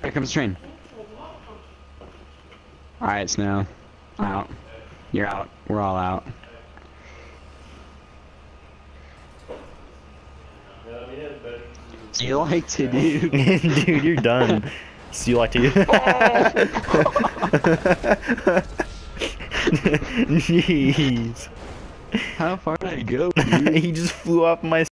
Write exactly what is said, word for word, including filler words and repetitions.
Here comes the train. Alright, Snow. Out. You're out. We're all out. You like to, dude. Dude, you're done. See you like to. Jeez. How far did I go, dude? He just flew off my